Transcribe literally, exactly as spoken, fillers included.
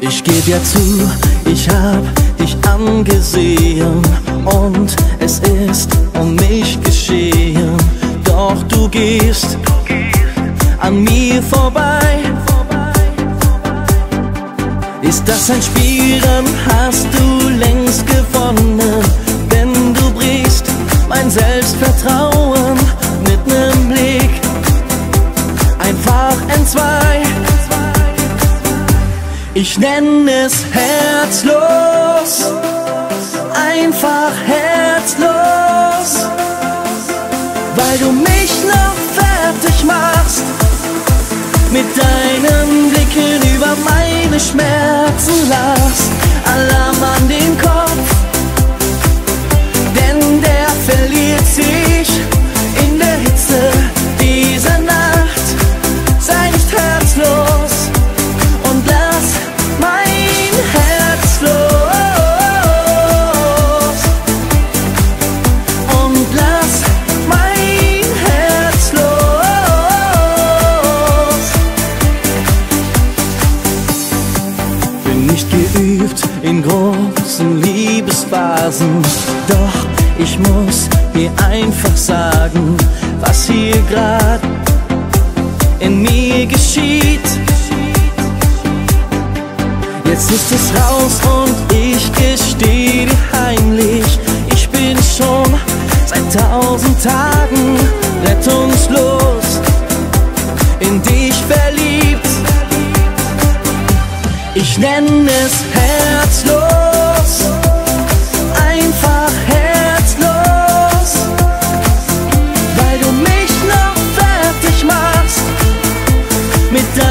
Ich geb ja zu, ich hab dich angesehen und es ist um mich geschehen. Doch du gehst an mir vorbei. Ist das ein Spiel, dann hast du längst gewonnen. Denn du brichst mein Selbstvertrauen mit nem Blick einfach entzwei. Ich nenn es herzlos, einfach herzlos, weil du mich noch fertig machst mit deinen Blicken über meine Schmerzen lachst. Alarm an den Kopf, denn der verliert sich in der Hitze dieser Nacht. Sei nicht herzlos und lass mein Herz los. Und lass mein Herz los. Bin nicht geübt in großen Liebesphasen, doch ich muss dir einfach sagen, was hier grad in mir geschieht. Jetzt ist es raus und ich gesteh dir heimlich, ich bin schon seit tausend Tagen rettungslos in dich verliebt. Ich nenn es herzlos, einfach herzlos, weil du mich noch fertig machst mit deinem